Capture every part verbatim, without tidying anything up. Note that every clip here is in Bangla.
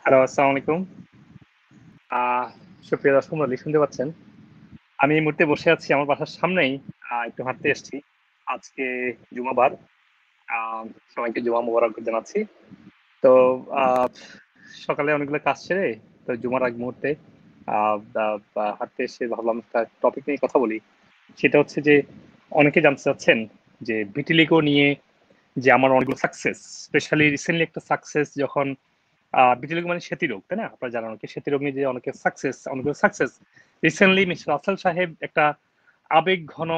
হ্যালো, আসসালামু আলাইকুম। আ সুপ্রিয় দর্শক মণ্ডলী শুনতে পাচ্ছেন? আমি এই মুহূর্তে বসে আছি আমার বাসার সামনেই আ একটু হাঁটতে এসছি। আজকে জুমাবার। আ সবাইকে জুমা মোবারক জানাচ্ছি। তো আ সকালে অনেকগুলো কাজ সেরে তো জুমার আগ মুহূর্তে আ বা বা হাঁটতে এসে ভাবলাম একটা টপিক নিয়ে কথা বলি। সেটা হচ্ছে যে অনেকে জানতে চাচ্ছেন যে ভিটিলিগো নিয়ে যে আমার অনেকগুলো সাকসেস, স্পেশালি রিসেন্টলি একটা সাকসেস যখন আ ভিটিলিগো মানে সেতিরোগ, তাই না? আপনারা জানেন অনেকে সেতিরোগ নিয়ে যে অনেকের সাকসেস, অনেকগুলো সাকসেস। রিসেন্টলি মিস্টার রাসেল সাহেব একটা আবেগঘন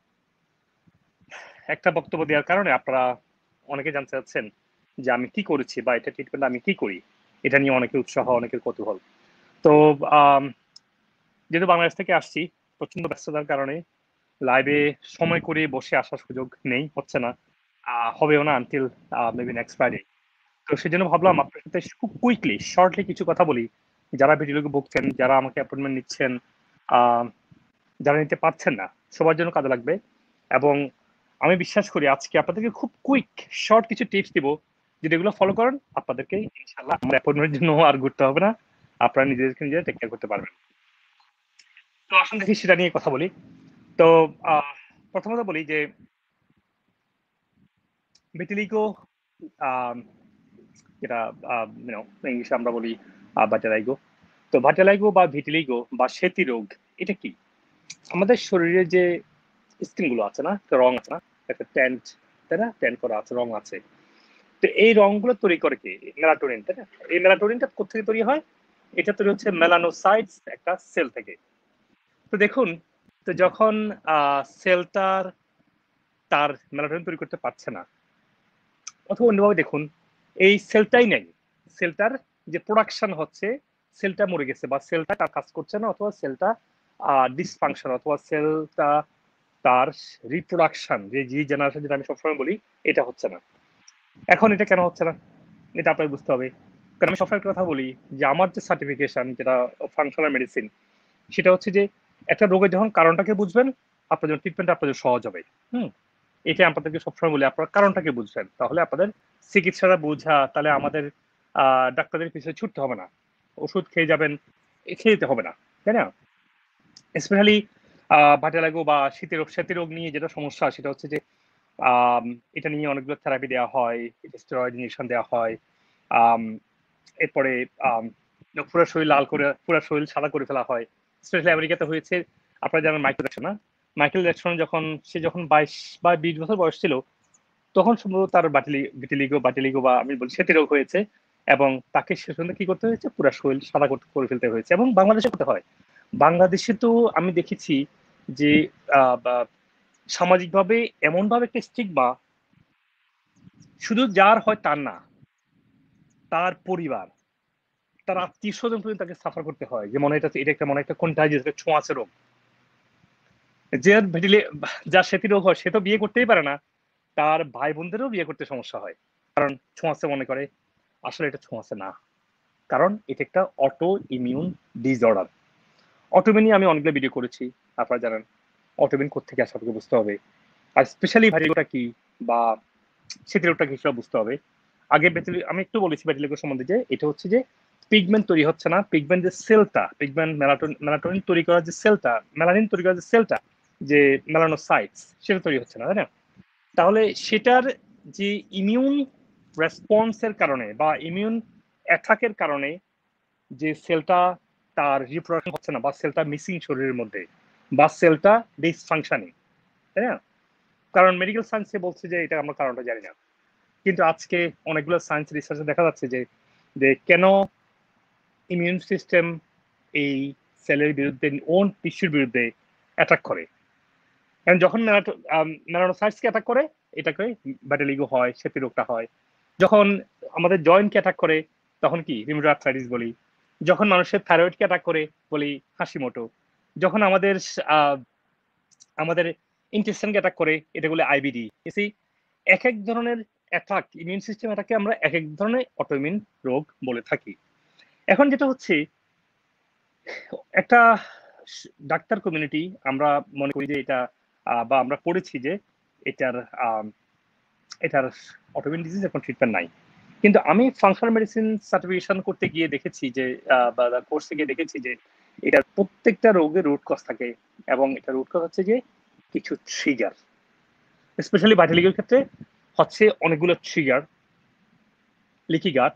একটা বক্তব্য দেওয়ার কারণে আপনারা অনেকে জানতে চাচ্ছেন যে আমি কি করেছি বা এটা ট্রিটমেন্ট আমি কি করি? এটা নিয়ে অনেকের উৎসাহ, অনেকের কৌতূহল। তো আম যেহেতু বাংলাদেশ থেকে আসছি, প্রচন্ড ব্যস্ততার কারণে লাইভে সময় করে বসে আসার সুযোগ নেই, হচ্ছে না। আ হবেও না until uh maybe next Friday. তো সেজন্য ভাবলাম আপনার সাথে খুব কুইকলি শর্টলি কিছু কথা বলি। যারা ভিডিওগুলো ভুগছেন, যারা আমাকে অ্যাপয়েন্টমেন্ট নিচ্ছেন, আ যারা নিতে পারছেন না, সবার জন্য কাজে লাগবে। এবং আমি বিশ্বাস করি আজকে আপনাদেরকে খুব কুইক শর্ট কিছু টিপস দিব। যদি এগুলো ফলো করেন, আপনাদেরকে ইনশাআল্লাহ আমার অ্যাপয়েন্টমেন্টের জন্য আর ঘুরতে হবে না। আপনারা নিজেদেরকে নিজেরা টেক কেয়ার করতে পারবেন। তো আসুন দেখি সেটা নিয়ে কথা বলি। তো আ প্রথমত বলি যে ভিটিলিগো আম যেটা আ ইউ নো ইংলিশে আমরা বলি আ ভাইটালাইগো। তো ভাইটালাইগো বা ভিটিলিগো বা সেতি রোগ এটা কি? আমাদের শরীরে যে স্কিন গুলো আছে না? একটা রং আছে না? একটা ট্যান্ট, তাই না? ট্যান করা আছে, রং আছে। তো এই রংগুলো তৈরি করে কে? মেলাটোনিন, তাই না? এই মেলাটোনিনটা কোত্থেকে তৈরি হয়? এটা তৈরি হচ্ছে মেলানোসাইটস একটা সেল থেকে। তো দেখুন, তো যখন আ সেলটার তার মেলাটোনিন তৈরি করতে পারছে না, অথবা অন্যভাবে দেখুন, এই সেলটাই নেই। সেলটার যে প্রোডাকশন হচ্ছে, সেলটা মরে গেছে বা সেলটা তার কাজ করছে না অথবা সেলটা আ ডিসফাংশন অথবা সেলটা তার রিপ্রোডাকশন যে রিজেনারেশন যেটা আমি সবসময় বলি, এটা হচ্ছে না। এখন এটা কেন হচ্ছে না? এটা আপনাকে বুঝতে হবে। কারণ আমি সবসময় একটা কথা বলি যে আমার যে সার্টিফিকেশন যেটা ফাংশনাল মেডিসিন সেটা হচ্ছে যে একটা রোগের যখন কারণটাকে বুঝবেন, আপনার জন্য ট্রিটমেন্টটা আপনার জন্য সহজ হবে। হুম? এটাই আপনাদেরকে সবসময় বলি আপনার কারণটাকে বুঝবেন। তাহলে আপনাদের চিকিৎসাটা বোঝা তাহলে আমাদের আ ডাক্তারদের পিছনে ছুটতে হবে না। ওষুধ খেয়ে যাবেন, এ খেয়ে যেতে হবে না। তাই না? স্পেশালি আ ভাইটালাগো বা শীতের রোগ, শ্বেতের রোগ নিয়ে যেটা সমস্যা সেটা হচ্ছে যে আম এটা নিয়ে অনেকগুলো থেরাপি দেয়া হয়, স্টেরয়েড ইনজেকশন দেয়া হয়। আম এরপরে আম পুরা শরীর লাল করে পুরা শরীর সাদা করে ফেলা হয়। স্পেশালি আমেরিকাতে হয়েছে আপনারা জানেন মাইকেল জ্যাকসন না? মাইকেল জ্যাকসন যখন সে যখন বাইশ বা বিশ বছর বয়স ছিল, তখন সম্ভবত তার বাটিলি ভিটিলিগো বাটিলিগো বা আমি বলি সেতি রোগ হয়েছে এবং তাকে শেষ পর্যন্ত কি করতে হয়েছে? পুরা শরীর সাদা কর করে ফেলতে হয়েছে এবং বাংলাদেশে করতে হয়। বাংলাদেশে তো আমি দেখেছি যে আ বা সামাজিকভাবে এমনভাবে একটা স্টিগমা শুধু যার হয় তার না, তার পরিবার, তার আত্মীয়স্বজন পর্যন্ত তাকে সাফার করতে হয়। যে মনে হইতেছে এটা একটা মনে হয় একটা contagious একটা ছোঁয়াচে রোগ। যে ভিটিলি যার সেতি রোগ হয় সে তো বিয়ে করতেই পারে না। তার ভাই-বোনদেরও বিয়ে করতে সমস্যা হয়। কারণ ছোঁয়াচে মনে করে। আসলে এটা ছোঁয়াচে না। কারণ এটা একটা অটো ইমিউন ডিসঅর্ডার। অটোইমিউন নিয়ে আমি অনেকগুলো ভিডিও করেছি। আপনারা জানেন। অটোইমিউন কোত্থেকে আসে আপনাকে বুঝতে হবে। আর স্পেশালি ভাইরালটা কি বা সেতি রোগটা কি সেটা বুঝতে হবে। আগে বেতিলি আমি একটু বলেছি ভিটিলিগো সম্বন্ধে যে এটা হচ্ছে যে পিগমেন্ট তৈরি হচ্ছে না। পিগমেন্ট যে সেলটা, পিগমেন্ট মেলাটোন মেলাটোনিন তৈরি করার যে সেলটা, মেলানিন তৈরি করার যে সেলটা, যে মেলানোসাইটস সেটা তৈরি হচ্ছে না, তাই না? তাহলে সেটার যে ইমিউন রেসপন্স এর কারণে বা ইমিউন অ্যাটাক এর কারণে যে সেলটা তার রিপ্রোডাকশন হচ্ছে না বা সেলটা মিসিং শরীরের মধ্যে বা সেলটা ডিসফাংশনিং, তাই না? কারণ মেডিকেল সায়েন্স এ বলছে যে এটা আমরা কারণটা জানি না। কিন্তু আজকে অনেকগুলো সায়েন্স রিসার্চ এ দেখা যাচ্ছে যে, যে কেন ইমিউন সিস্টেম এই সেলের বিরুদ্ধে ওন টিস্যুর বিরুদ্ধে অ্যাটাক করে। কারণ যখন মেলাটো আম মেলানোসাইটস কে অ্যাটাক করে, এটাকে ভিটিলিগো হয়, সেতি রোগটা হয়। যখন আমাদের জয়েন্ট কে অ্যাটাক করে, তখন কি রিউমেটয়েড আর্থ্রাইটিস বলি। যখন মানুষের থাইরয়েড কে অ্যাটাক করে, বলি হাশিমোটো। যখন আমাদের আ আমাদের ইন্টেস্টাইন কে অ্যাটাক করে, এটা বলে আইবিডি। ইউ সি একেক ধরনের অ্যাটাক, ইমিউন সিস্টেম অ্যাটাককে আমরা একেক ধরনের অটোইমিউন রোগ বলে থাকি। এখন যেটা হচ্ছে একটা স ডাক্তার কমিউনিটি আমরা মনে করি যে এটা আ বা আমরা পড়েছি যে এটার আম এটার অটোইমিউন ডিজিজ এখন ট্রিটমেন্ট নাই। কিন্তু আমি ফাংশনাল মেডিসিন সার্টিফিকেশন করতে গিয়ে দেখেছি যে বা কোর্সে গিয়ে দেখেছি যে এটার প্রত্যেকটা রোগের রুট কজ থাকে এবং এটা রুট কজ হচ্ছে যে কিছু ট্রিগার, স্পেশালি ভাইটালিগোর ক্ষেত্রে হচ্ছে অনেকগুলো trigger, leaky gut,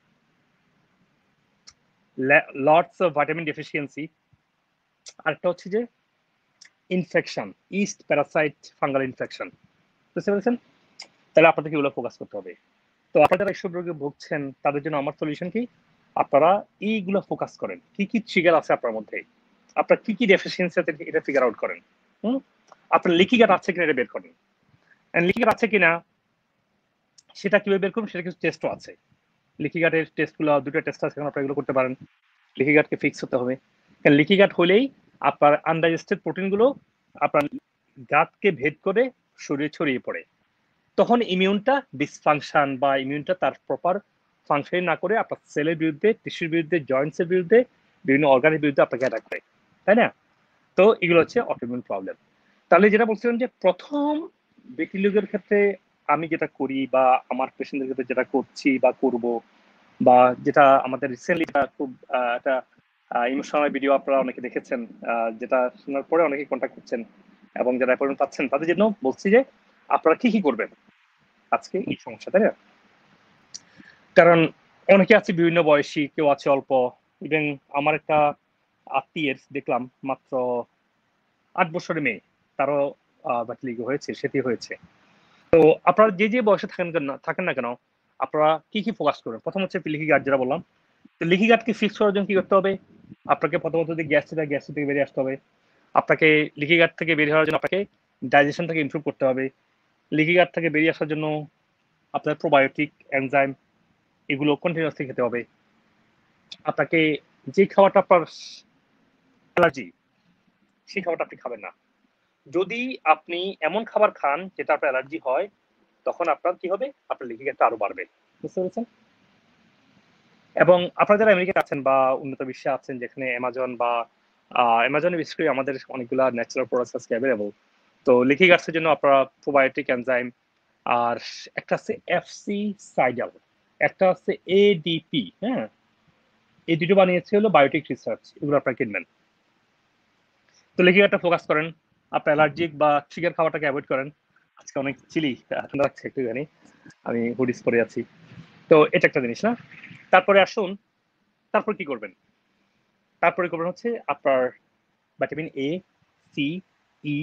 lots of vitamin deficiency, আরেকটা হচ্ছে যে infection, yeast parasite fungal infection. বুঝতে পেরেছেন? তাহলে আপনাদেরকে এগুলো ফোকাস করতে হবে। তো আপনারা যারা এসব রোগে ভুগছেন তাদের জন্য আমার সলিউশন কি, আপনারা এইগুলো ফোকাস করেন, কি কি ট্রিগার আছে আপনার মধ্যে, আপনার কি কি ডেফিসিয়েন্সি আছে এটা ফিগার আউট করেন। হুম আপনার লিকি গাট আছে কিনা এটা বের করেন, লিকি গাট আছে কিনা সেটা কিভাবে বের করুন, সেটা কিছু টেস্টও আছে। লিকি গাটের টেস্টগুলো দুটো টেস্ট আছে, আপনারা এগুলো করতে পারেন। লিকি গাটকে ফিক্স হতে হবে, কারণ লিকি গাট হলেই আপনার আনডাইজেস্টেড প্রোটিনগুলো আপনার গাটকে ভেদ করে শরীরে ছড়িয়ে পড়ে, তখন ইমিউনটা ডিসফাংশন বা ইমিউনটা তার প্রপার ফাংশন না করে আপনার সেলের বিরুদ্ধে, টিস্যুর বিরুদ্ধে, জয়েন্টসের বিরুদ্ধে, বিভিন্ন অর্গানের বিরুদ্ধে আপনাকে অ্যাটাক করে, তাই না? তো এগুলো হচ্ছে অটোইমিউন প্রবলেম। তাহলে যেটা বলছিলাম যে প্রথম ভিটিলিগোর ক্ষেত্রে আমি যেটা করি বা আমার পেশেন্টদের ক্ষেত্রে যেটা করছি বা করব, বা যেটা আমাদের রিসেন্টলি খুব একটা ইমোশনাল ভিডিও আপনারা অনেকে দেখেছেন, যেটা শোনার পরে অনেকে কন্ট্যাক্ট করছেন এবং যারা অ্যাপয়েন্টমেন্ট পাচ্ছেন তাদের জন্য বলছি যে আপনারা কি কি করবেন আজকে এই সমস্যা, তাই না? কারণ অনেকে আছে বিভিন্ন বয়সী, কেউ আছে অল্প, ইভেন আমার একটা আত্মীয়ের দেখলাম মাত্র আট বছরের মেয়ে, তারও ভিটিলিগো হয়েছে, সেটি হয়েছে। তো আপনারা যে যে বয়সে থাকেন না থাকেন না কেন আপনারা কি কি ফোকাস করবেন? প্রথম হচ্ছে লিকি গাট, যেটা বললাম। তো লিকি গাটকে ফিক্স করার জন্য কি করতে হবে? আপনাকে প্রথমত যদি গ্যাস থেকে গ্যাস থেকে বেরিয়ে আসতে হবে, আপনাকে লিকি গাট থেকে বেরিয়ে হওয়ার জন্য আপনাকে ডাইজেশন থেকে ইমপ্রুভ করতে হবে, লিকি গাট থেকে বেরিয়ে আসার জন্য আপনার প্রোবায়োটিক, এনজাইম এগুলো কন্টিনিউয়াসলি খেতে হবে। আপনাকে যে খাবারটা আপনার অ্যালার্জি, সেই খাবারটা আপনি খাবেন না। যদি আপনি এমন খাবার খান যেটা আপনার অ্যালার্জি হয়, তখন আপনার কি হবে, আপনার লিকি গাটটা আরো বাড়বে। বুঝতে পেরেছেন? এবং আপনারা যারা আমেরিকাতে আছেন বা উন্নত বিশ্বে আছেন, যেখানে অ্যামাজন বা অ্যামাজনে বিশেষ করে আমাদের অনেকগুলা ন্যাচারাল প্রোডাক্টস আজকে অ্যাভেলেবল। তো লিকি গাটসের জন্য আপনারা প্রোবায়োটিক এনজাইম, আর একটা আছে এফসি সাইডাল, একটা আছে এডিপি, হ্যাঁ, এই দুটো বানিয়েছে হলো বায়োটিক রিসার্চ, এগুলো আপনারা কিনবেন। তো লিকি গাটটা ফোকাস করেন, আপনার অ্যালার্জিক বা ট্রিগার খাওয়াটাকে অ্যাভয়েড করেন। আজকে অনেক চিলি ঠান্ডা লাগছে একটুখানি, আমি হুডিস পরে আছি। তো এটা একটা জিনিস না। তারপরে আসুন, তারপর কি করবেন? তারপরে করবেন হচ্ছে আপনার vitamin A, C, E,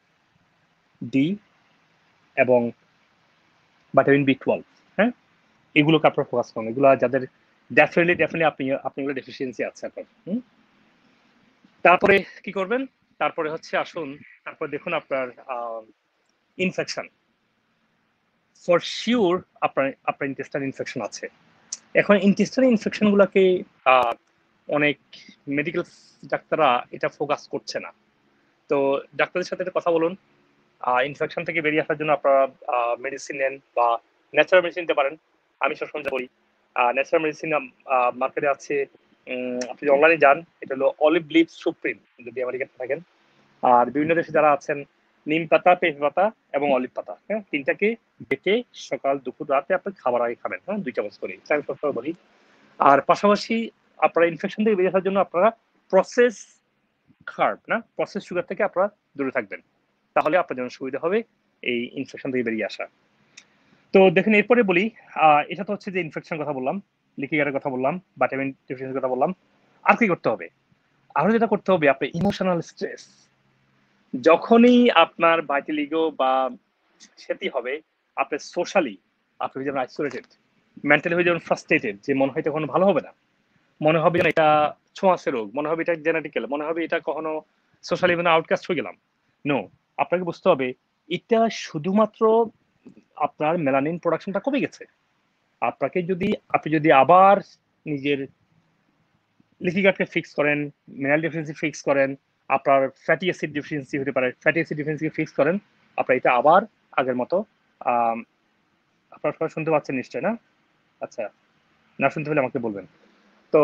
D এবং ভিটামিন বি টুয়েলভ, হ্যাঁ, এগুলোকে আপনারা ফোকাস করুন। এগুলো যাদের ডেফিনেটলি ডেফিনেটলি আপনি আপনি এগুলো ডেফিসিয়েন্সি আছে আপনার। হুম তারপরে কি করবেন? তারপরে হচ্ছে আসুন, তারপর দেখুন আপনার ইনফেকশন, ফর শিওর আপনার আপনার ইন্টেস্টাইন ইনফেকশন আছে। এখন ইন্টেস্টাইন ইনফেকশনগুলোকে অনেক মেডিকেল ডাক্তাররা এটা ফোকাস করছে না। তো ডাক্তারের সাথে কথা বলুন, ইনফেকশন থেকে বেরিয়ে আসার জন্য আপনারা মেডিসিন নেন বা ন্যাচারাল মেডিসিন নিতে পারেন। আমি সবসময় বলি ন্যাচারাল মেডিসিন মার্কেটে আছে, আপনি অনলাইনে যান, এটা হলো অলিভ লিভ সুপ্রিম যদি আমেরিকাতে থাকেন। আর বিভিন্ন দেশে যারা আছেন, নিম পাতা, পেঁপে পাতা এবং অলিভ পাতা, হ্যাঁ, তিনটাকে বেটে সকাল দুপুর রাতে আপনি খাবার আগে খাবেন, হ্যাঁ, দুই চামচ করে, আমি সবসময় বলি। আর পাশাপাশি আপনারা ইনফেকশন থেকে বেরিয়ে আসার জন্য আপনারা প্রসেস কার্ব না প্রসেস সুগার থেকে আপনারা দূরে থাকবেন, তাহলে আপনার জন্য সুবিধা হবে এই ইনফেকশন থেকে বেরিয়ে আসা। তো দেখেন এরপরে বলি, এটা তো হচ্ছে যে ইনফেকশন কথা বললাম, লিকি গাটের কথা বললাম, ভিটামিন ডেফিসিয়েন্সির কথা বললাম। আর কি করতে হবে? আরো যেটা করতে হবে, আপনার ইমোশনাল স্ট্রেস। যখনই আপনার ভিটিলিগো বা ক্ষতি হবে, আপনি সোশ্যালি আপনি যেমন আইসোলেটেড, মেন্টালি হয়ে যেমন ফ্রাস্ট্রেটেড, যে মনে হয় তখন ভালো হবে না, মনে হবে না এটা ছোঁয়াচে রোগ, মনে হবে এটা জেনেটিক্যাল, মনে হবে এটা কখনো সোশ্যালি মানে আউটকাস্ট হয়ে গেলাম। নো, আপনাকে বুঝতে হবে এটা শুধুমাত্র আপনার মেলানিন প্রোডাকশনটা কমে গেছে। আপনাকে যদি আপনি যদি আবার নিজের লিকি গাটকে ফিক্স করেন, মিনারেল ডেফিসিয়েন্সি ফিক্স করেন, আপনার ফ্যাটি অ্যাসিড ডেফিসিয়েন্সি হতে পারে, ফ্যাটি অ্যাসিড ডেফিসিয়েন্সি ফিক্স করেন, আপনার এটা আবার আগের মতো। আপনারা সবাই শুনতে পাচ্ছেন নিশ্চয়, না? আচ্ছা, না শুনতে হলে আমাকে বলবেন। তো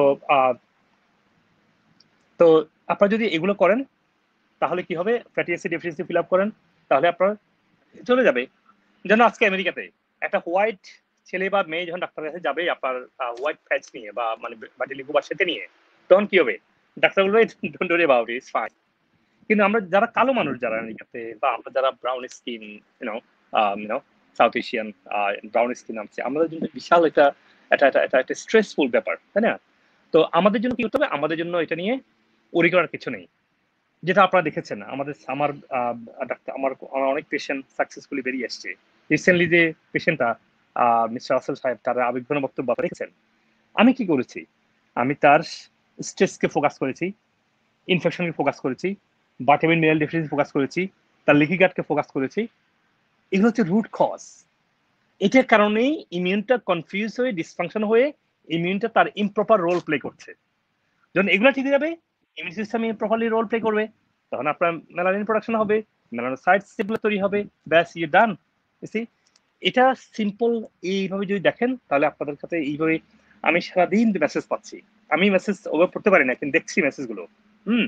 তো আপনারা যদি এগুলো করেন তাহলে কি হবে, fatty acid deficiency fill up করেন, তাহলে আপনার চলে যাবে। যেন আজকে আমেরিকাতে একটা হোয়াইট ছেলে বা মেয়ে যখন ডাক্তারের কাছে যাবে আপনার হোয়াইট প্যাচ নিয়ে বা মানে ভাটিলিগো বা সেতে নিয়ে, তখন কি হবে? ডাক্তার বলবে don't worry about it, it's fine. কিন্তু আমরা যারা কালো মানুষ যারা আমেরিকাতে বা আমরা যারা brown skin, you know you know South Asian brown skin আছে, আমাদের জন্য বিশাল একটা এটা এটা এটা একটা স্ট্রেসফুল ব্যাপার, তাই না? তো আমাদের জন্য কি করতে হবে? আমাদের জন্য এটা নিয়ে ওরি করার কিছু নেই। যেটা আপনারা দেখেছেন আমাদের আমার আহ, ডাক্তার আমার আমার অনেক পেশেন্ট সাকসেসফুলি বেরিয়ে আসছে। রিসেন্টলি যে পেশেন্টটা মিস্টার রাসেল সাহেব তার আবেগঘন বক্তব্য আপনারা দেখেছেন। আমি কি করেছি? আমি তার স্ট্রেসকে ফোকাস করেছি, ইনফেকশনকে ফোকাস করেছি, ভিটামিন মিনারেল ডেফিসিয়েন্সি ফোকাস করেছি, তার লিকি গাটকে ফোকাস করেছি। এগুলো হচ্ছে রুট কজ। এটার কারণেই ইমিউনটা কনফিউজ হয়ে ডিসফাংশন হয়ে ইমিউনটা তার ইমপ্রপার রোল প্লে করছে। যখন এগুলো ঠিক হয়ে যাবে, immune system properly role play করবে, তখন আপনার মেলানিন প্রোডাকশন হবে, মেলানোসাইটস সেগুলো তৈরি হবে, ব্যাস ইউ ডান। সি, এটা সিম্পল। এইভাবে যদি দেখেন তাহলে আপনাদের কাছে এইভাবে আমি সারাদিন মেসেজ পাচ্ছি। আমি মেসেজ ওভাবে পড়তে পারি না, কিন্তু দেখছি মেসেজগুলো। হুম।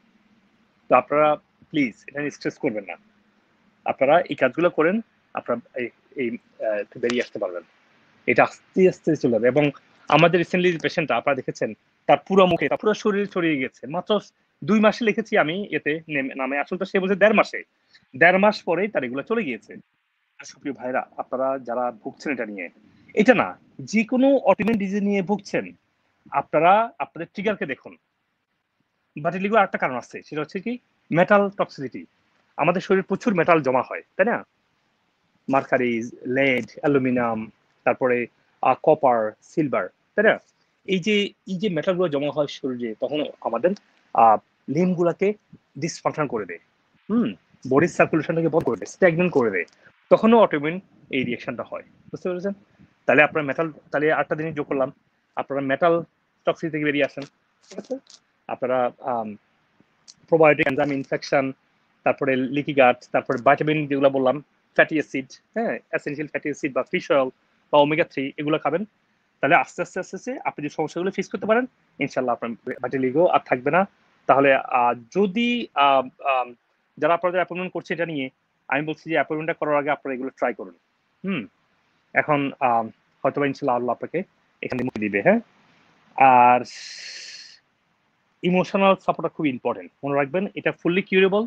তো আপনারা প্লিজ এটা স্ট্রেস করবেন না, আপনারা এই কাজগুলো করেন, আপনারা এই এই বেরিয়ে আসতে পারবেন। এটা আস্তে আস্তে চলে যাবে। এবং আমাদের রিসেন্টলি পেশেন্টটা আপনারা দেখেছেন, তার পুরো মুখে তার পুরো শরীর ছড়িয়ে গেছে। মাত্র দুই মাসে লিখেছি আমি এতে নামে, আসলে তো সে বলছে দেড় মাসে। দেড় মাস পরেই তার এগুলো চলে গিয়েছে। সুপ্রিয় ভাইরা, আপনারা যারা ভুগছেন এটা নিয়ে, এটা না, যে কোনো অটোইমিউন ডিজিজ নিয়ে ভুগছেন, আপনারা আপনাদের ট্রিগারকে দেখুন। ভাটিলিগো আরেকটা কারণ আছে, সেটা হচ্ছে কি মেটাল টক্সিসিটি। আমাদের শরীরে প্রচুর মেটাল জমা হয়, তাই না? মার্কারি, লেড, অ্যালুমিনিয়াম, তারপরে কপার, সিলভার, তাই না? এই যে এই যে মেটালগুলো জমা হয় শরীরে, তখন আমাদের লিম্বগুলোকে ডিসফাংশন করে দেয়। হুম। বডির সার্কুলেশনটাকে বন্ধ করে দেয়, স্ট্যাগনেন্ট করে দেয়। তখনও অটোইমিউন এই রিঅ্যাকশনটা হয়। বুঝতে পেরেছেন? তাহলে আপনার মেটাল, তাহলে আটটা জিনিস যোগ করলাম, আপনারা মেটাল টক্সিসিটি থেকে বেরিয়ে আসেন। ঠিক আছে? আপনারা প্রোবায়োটিক এনজাইম ইনফেকশন, তারপরে লিকি গাট, তারপরে ভিটামিন যেগুলো বললাম, ফ্যাটি অ্যাসিড, হ্যাঁ, এসেনশিয়াল ফ্যাটি অ্যাসিড বা ফিশ অয়েল বা ওমেগা থ্রি, এগুলো খাবেন। তাহলে আস্তে আস্তে আস্তে আস্তে আপনি যে সমস্যাগুলো ফেস করতে পারেন, ইনশাল্লাহ আপনার ভাইটালিগো আর থাকবে না। তাহলে যদি যারা আপনাদের অ্যাপয়েন্টমেন্ট করছে এটা নিয়ে, আমি বলছি যে অ্যাপয়েন্টমেন্টটা করার আগে আপনারা এগুলো ট্রাই করুন। হুম। এখন হয়তো বা ইনশাল্লাহ আল্লাহ আপনাকে এখানে মুক্তি দিবে। হ্যাঁ। আর ইমোশনাল সাপোর্টটা খুব ইম্পর্টেন্ট, মনে রাখবেন। এটা fully curable,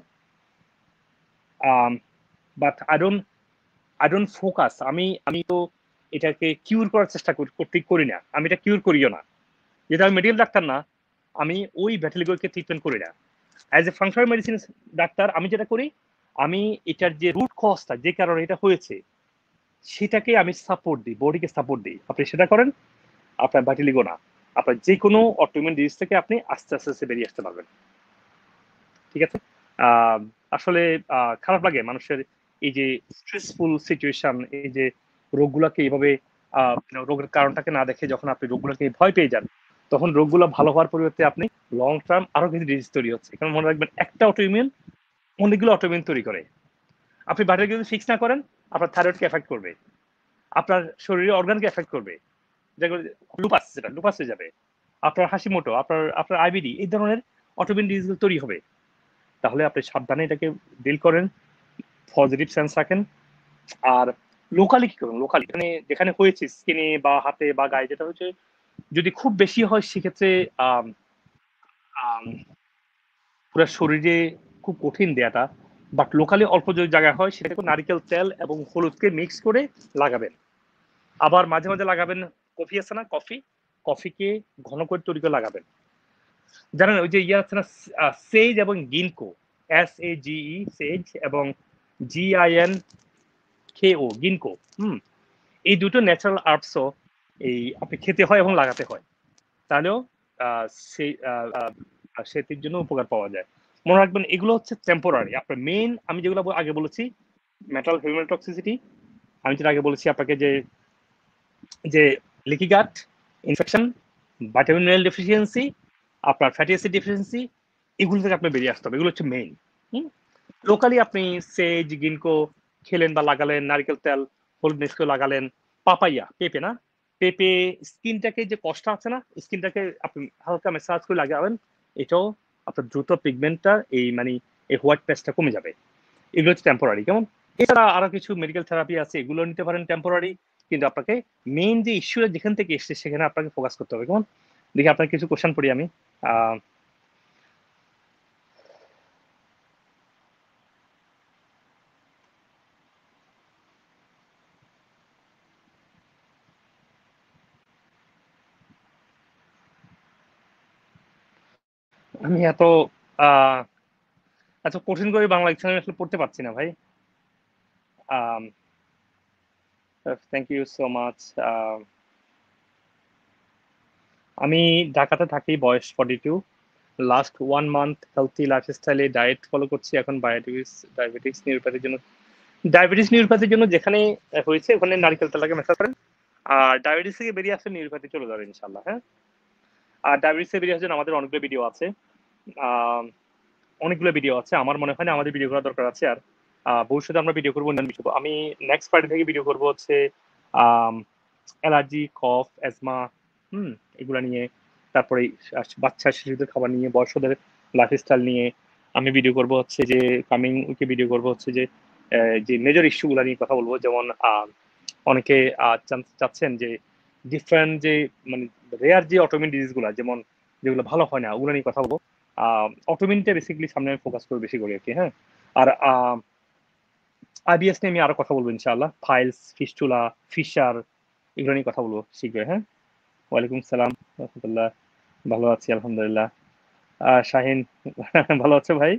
but I don't I don't focus. আমি আমি তো এটাকে কিউর করার চেষ্টা করতে করি না, আমি এটা কিউর করিও না। যেটা আমি মেডিকেল ডাক্তার না, আমি ওই ভ্যাটিলিগোকে ট্রিটমেন্ট করি না। As a functional medicine doctor আমি যেটা করি, আমি এটার যে রুট কজটা, যে কারণে এটা হয়েছে, সেটাকে আমি সাপোর্ট দিই, বডিকে সাপোর্ট দিই। আপনি সেটা করেন, আপনার ভ্যাটিলিগো না, আপনার যে কোনো অটোইমিউন ডিজিজ থেকে আপনি আস্তে আস্তে আস্তে বেরিয়ে আসতে পারবেন। ঠিক আছে? আসলে খারাপ লাগে মানুষের এই যে স্ট্রেসফুল সিচুয়েশন, এই যে রোগগুলোকে এইভাবে রোগের কারণটাকে না দেখে যখন আপনি রোগগুলোকে ভয় পেয়ে যান, তখন রোগগুলো ভালো হওয়ার পরিবর্তে আপনি লং টার্ম আরো কিছু ডিজিজ তৈরি হচ্ছে। কারণ মনে রাখবেন, একটা অটোইমিউন অনেকগুলো অটোইমিউন তৈরি করে। আপনি বাইরে যদি ফিক্স না করেন, আপনার থাইরয়েডকে এফেক্ট করবে, আপনার শরীরের অর্গানকে এফেক্ট করবে, যেগুলো লুপাস, যেটা লুপাস হয়ে যাবে, আপনার হাসি মোটো, আপনার আপনার আইবিডি, এই ধরনের অটোইমিউন ডিজিজ তৈরি হবে। তাহলে আপনি সাবধানে এটাকে ডিল করেন, পজিটিভ সেন্স রাখেন। আর লোকালি কি করুন, লোকালি মানে যেখানে হয়েছে স্কিনে বা হাতে বা গায়ে, যেটা হচ্ছে যদি খুব বেশি হয় সেক্ষেত্রে পুরো শরীরে খুব কঠিন দেয়াটা, বাট লোকালি অল্প যদি জায়গা হয় সেটাকে নারিকেল তেল এবং হলুদকে মিক্স করে লাগাবেন। আবার মাঝে মাঝে লাগাবেন কফি আছে না, কফি কফিকে ঘন করে তৈরি করে লাগাবেন। জানেন ওই যে ইয়ে আছে না, সেজ এবং গিনকো, এস এ জি ই সেজ এবং জি আই এন কে ও গিনকো। হুম। এই দুটো ন্যাচারাল আর্টসও এই আপনি খেতে হয় এবং লাগাতে হয়, তাহলেও সেই সেটির জন্য উপকার পাওয়া যায়। মনে রাখবেন এগুলো হচ্ছে টেম্পোরারি। আপনার মেইন আমি যেগুলো আগে বলেছি, মেটাল হিউম্যান টক্সিসিটি, আমি যেটা আগে বলেছি আপনাকে যে যে leaky gut infection, vitamin mineral deficiency, আপনার ফ্যাটি অ্যাসিড ডেফিসিয়েন্সি, এগুলো থেকে আপনি বেরিয়ে আসতে হবে। এগুলো হচ্ছে মেইন। হুম। লোকালি আপনি সেজ গিনকো খেলেন বা লাগালেন, নারকেল তেল হলুদ মিক্স করে লাগালেন, পাপাইয়া, পেঁপে না, পেঁপে স্কিনটাকে যে কষ্ট আছে না, স্কিনটাকে আপনি হালকা ম্যাসাজ করে লাগাবেন, এটাও আপনার দ্রুত পিগমেন্টটা এই মানে এই হোয়াইট প্যাচটা কমে যাবে। এগুলো হচ্ছে টেম্পোরারি। কেমন? এছাড়া আরো কিছু মেডিকেল থেরাপি আছে, এগুলো নিতে পারেন টেম্পোরারি। কিন্তু আপনাকে মেইন যে ইস্যুটা যেখান থেকে এসছে সেখানে আপনাকে ফোকাস করতে হবে। কেমন? দেখি আপনার কিছু কোয়েশ্চেন পড়ি আমি। আ আমি এত আ এত কঠিন করে বাংলা ডিকশনারি আসলে পড়তে পারছি না ভাই। Um thank you so much. আ আমি ঢাকাতে থাকি, বয়স forty two. Last one month healthy লাইফস্টাইলে ডায়েট ফলো করছি। এখন ডায়াবেটিস ডায়াবেটিস নিউরোপ্যাথির জন্য ডায়াবেটিস নিউরোপ্যাথির জন্য যেখানে অ্যা হয়েছে ওখানে নারিকেল তেলটাকে মেসাজ করেন। আর ডায়াবেটিস থেকে বেরিয়ে আসলে নিউরোপ্যাথি চলে যাবে ইনশাআল্লাহ, হ্যাঁ? আর ডায়াবেটিস থেকে বেরিয়ে আসার জন্য আমাদের অনেকগুলো ভিডিও আছে। আম অনেকগুলো ভিডিও আছে। আমার মনে হয় না আমাদের ভিডিও করার দরকার আছে আর। আ ভবিষ্যতে আমরা ভিডিও করব অন্যান্য বিষয়। আমি নেক্সট ফ্রাইডে থেকে ভিডিও করব হচ্ছে আম অ্যালার্জি, কফ, অ্যাজমা, হুম? এগুলা নিয়ে। তারপরে সা বাচ্চা শিশুদের খাবার নিয়ে, বয়স্কদের লাইফস্টাইল নিয়ে। আমি ভিডিও করব হচ্ছে যে কামিং উইকে ভিডিও করব হচ্ছে যে অ্যা যে মেজর ইস্যু গুলা নিয়ে কথা বলব। যেমন আ অনেকে আ চান চাচ্ছেন যে ডিফারেন্ট যে মানে রেয়ার যে অটোইমিউন ডিজিজ গুলা যেমন যেগুলো ভালো হয় না ওগুলা নিয়ে কথা বলব। আ অটোইমিউনটা বেসিক্যালি সামনে আমি ফোকাস করব বেশি করে আরকি, হ্যাঁ? আর আ আইবিএস নিয়ে আমি আরো কথা বলব ইনশাআল্লাহ। ফাইলস, ফিস্টুলা, ফিশার এগুলো নিয়ে কথা বলব শীঘ্রই, হ্যাঁ? ওয়ালাইকুম সালাম রাহমাতুল্লাহ। ভালো আছি আলহামদুলিল্লাহ। আ শাহিন ভালো আছো ভাই?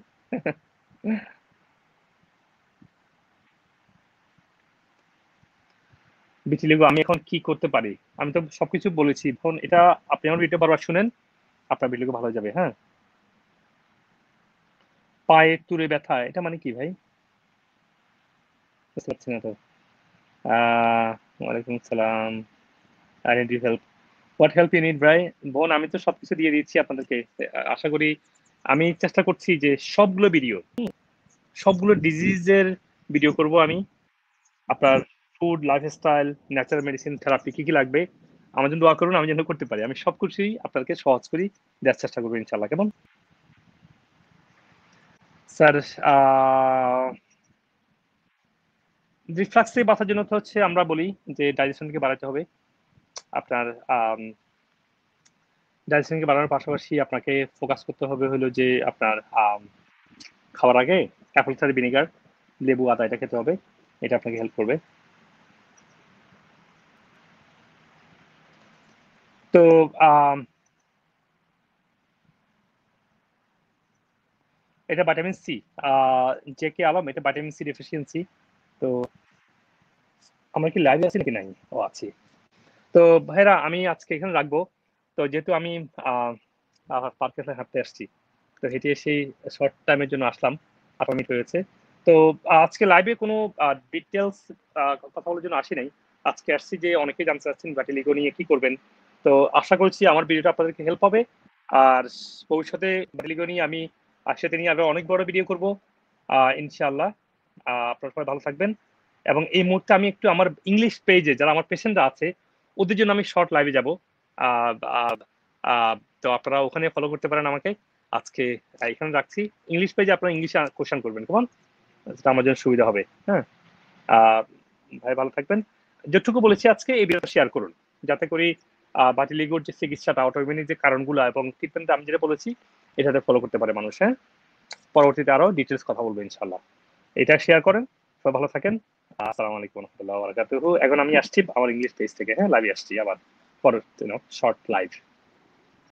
বিথিলেগো আমি এখন কি করতে পারি? আমি তো সবকিছু বলেছি। এখন এটা আপনি আমার ভিডিও বারবার শুনেন। আপনার ভিডিও ভালো হয়ে যাবে, হ্যাঁ? পায়ের তুড়ে ব্যথা এটা মানে কি ভাই? বুঝতে পারছি না তো। আ ওয়ালাইকুম সালাম। I need your help. What help you need ভাই? বোন আমি তো সবকিছু দিয়ে দিচ্ছি আপনাদেরকে। আ আশা করি আমি চেষ্টা করছি যে সবগুলো ভিডিও, হুম? সবগুলো ডিজিজ এর ভিডিও করব আমি। আপনার food, lifestyle, natural medicine, therapy কি, কি লাগবে? আমার জন্য দোয়া করুন আমি যেন করতে পারি। আমি সবকিছুই আপনাদেরকে সহজ করি দেওয়ার চেষ্টা করব ইনশাআল্লাহ। কেমন? স্যার আ রিফ্লাক্স থেকে বাঁচার জন্য তো হচ্ছে আমরা বলি যে ডাইজেশনকে বাড়াতে হবে। আপনার আম ডাইজেশনকে বাড়ানোর পাশাপাশি আপনাকে ফোকাস করতে হবে হলো যে আপনার আম খাওয়ার আগে অ্যাপল সাইডার ভিনেগার, লেবু, আদা এটা খেতে হবে। এটা আপনাকে হেল্প করবে। তো আম এটা ভিটামিন সি। আ জেকে আলম এটা ভিটামিন সি ডেফিসিয়েন্সি। তো আমরা কি লাইভে আছি নাকি নাই? ও আছি। তো ভাইয়েরা আমি আজকে এখানে রাখবো। তো যেহেতু আমি আ আ পার্কে হাঁটতে আসছি। তো হেঁটে এসেই শর্ট টাইমের জন্য আসলাম। আট মিনিট হয়েছে। তো আ আজকে লাইভে কোনো আ ডিটেইলস আ কথা বলার জন্য আসি নাই। আজকে আসছি যে অনেকেই জানতে চাচ্ছেন বাটিলিগো নিয়ে কি করবেন। তো আশা করছি আমার ভিডিওটা আপনাদেরকে হেল্প হবে। আর ভবিষ্যতে বাটিলিগো নিয়ে আমি একসাথে নিয়ে আরো অনেক বড় ভিডিও করব। আ ইনশাআল্লাহ। আ আপনারা সবাই ভালো থাকবেন। এবং এই মুহূর্তে আমি একটু আমার ইংলিশ পেজে যারা আমার পেশেন্টরা আছে, ওদের জন্য আমি শর্ট লাইভে যাবো। আ আ আ তো আপনারা ওখানে ফলো করতে পারেন আমাকে। আজকে আ এখানে রাখছি। ইংলিশ পেজে আপনারা ইংলিশে আ কোয়েশ্চেন করবেন। কেমন? যেটা আমার জন্য সুবিধা হবে। হ্যাঁ? আ ভাই ভালো থাকবেন। যতটুকু বলেছি আজকে এই ভিডিওটা শেয়ার করুন। যাতে করে আ বাতিলিগোর যে চিকিৎসাটা অটোইমিউনির যে কারণগুলা এবং ট্রিটমেন্ট আমি যেটা বলেছি, এটাতে ফলো করতে পারে মানুষ, হ্যাঁ? পরবর্তীতে আরো ডিটেইলস কথা বলব ইনশাআল্লাহ। এটা শেয়ার করেন। সবাই ভালো থাকেন। আসসালামু আলাইকুম ওয়া রাহমাতুল্লাহি ওয়া বারাকাতুহু। এখন আমি আসছি আমার ইংলিশ পেজ থেকে, হ্যাঁ? লাইভে আসছি আবার। পরে, ইউ নো, শর্ট লাইভ।